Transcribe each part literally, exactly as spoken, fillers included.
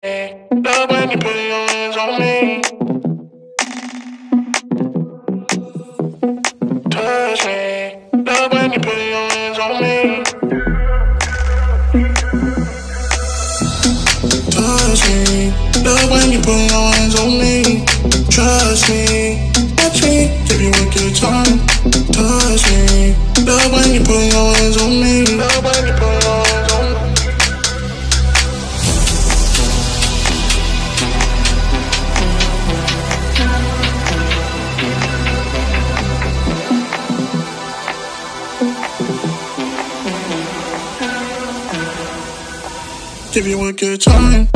Love when you put your hands on me. Touch me. Love when you put your hands on me. Touch me. Love when you put your hands on me. Trust me. Watch me. Give you a good time. Touch me. Love when you put your hands on me. Love when you put your hands on me. Give you a good time.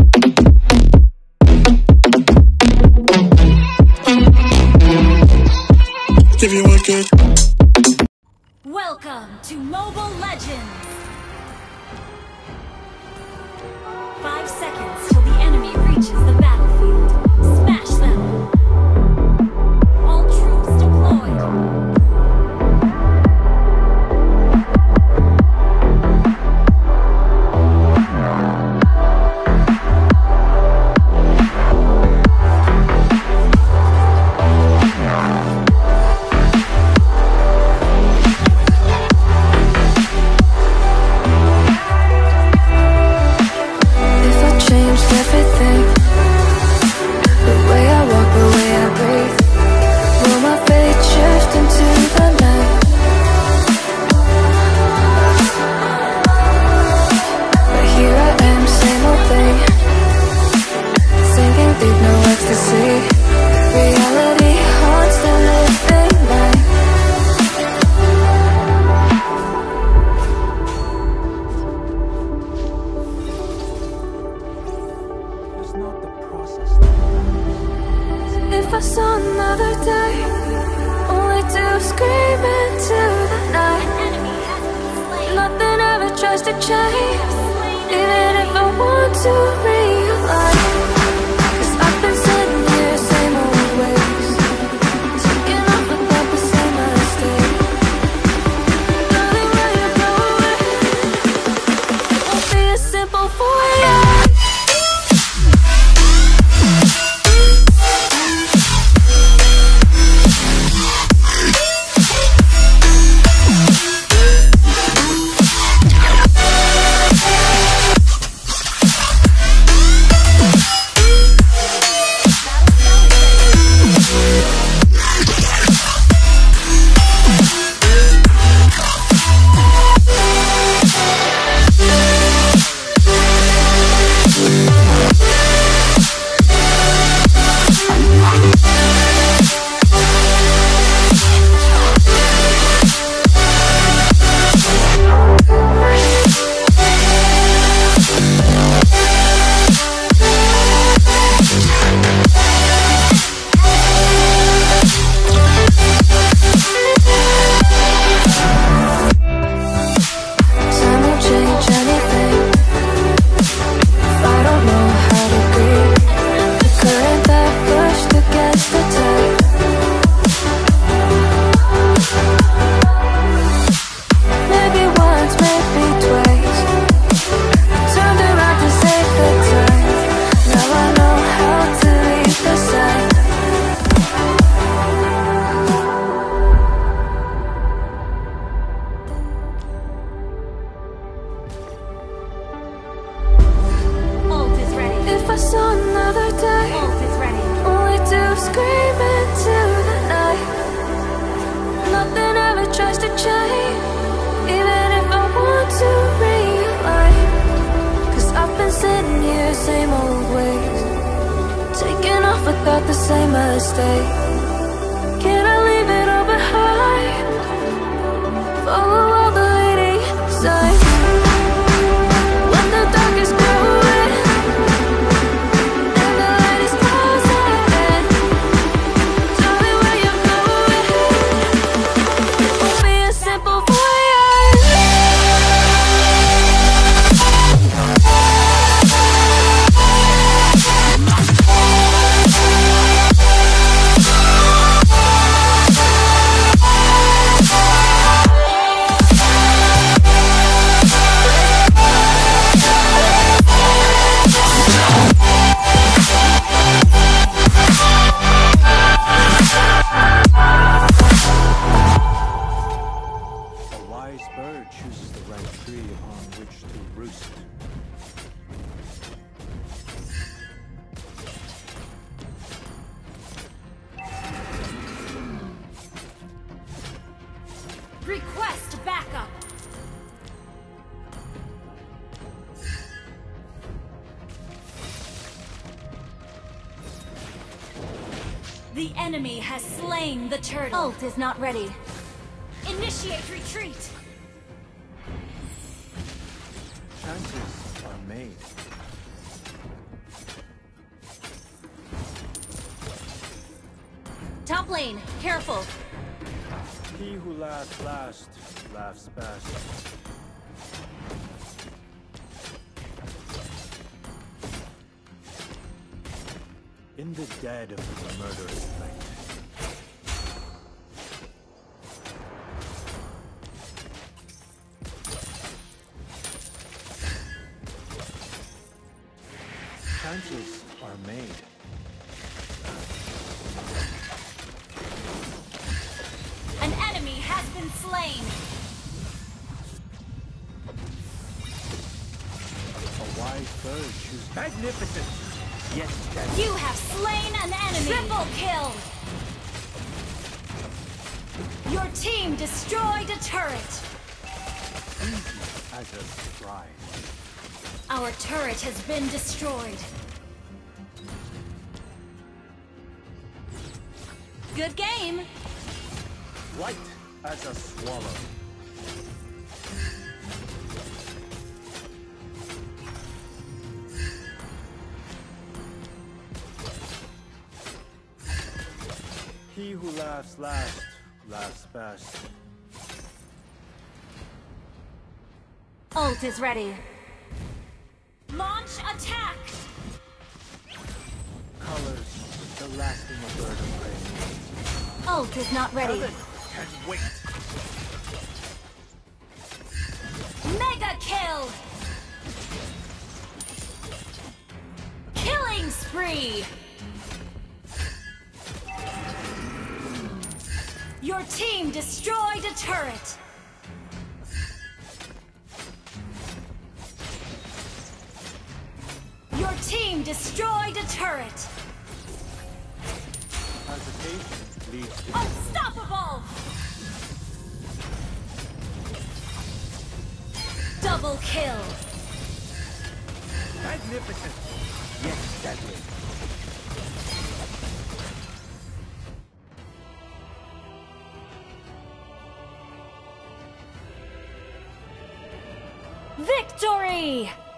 Give you a good. Welcome to Mobile Legends. Five seconds till the enemy reaches the battlefield. Smash them. All troops deployed. If I saw another day, only to scream into the night. Nothing ever tries to change, even if I want to realize. 'Cause I've been sitting here, same old ways, taking off without the same mistake. Darling, where you going? It won't be as simple for you. If I saw another day, only to scream into the night. Nothing ever tries to change, even if I want to realize. 'Cause I've been sitting here, same old ways, taking off without the same mistake. Can I leave it all behind? Follow all the leading signs. When the dark is growing and the light is closing in, tell me where you're going. It won't be as simple for you. Request backup! The enemy has slain the turtle. Ult is not ready. Initiate retreat! Chances are made. Top lane, careful. He who laughs last, laughs best. In the dead of the murderous night. Chances are made. An enemy has been slain. A wise bird chooses magnificent. Yes, that You have slain an enemy. Triple kill. Your team destroyed a turret. as a stride. Our turret has been destroyed. Good game. Light as a swallow. He who laughs last, laughs best. Ult is ready. Launch attack! Colors, the lasting of bird of prey. Ult is not ready. Heaven can wait. Mega kill! Killing spree! Your team destroyed a turret! Your team destroyed a turret! Hesitation leads to Unstoppable! Double kill! magnificent, yet deadly. Victory!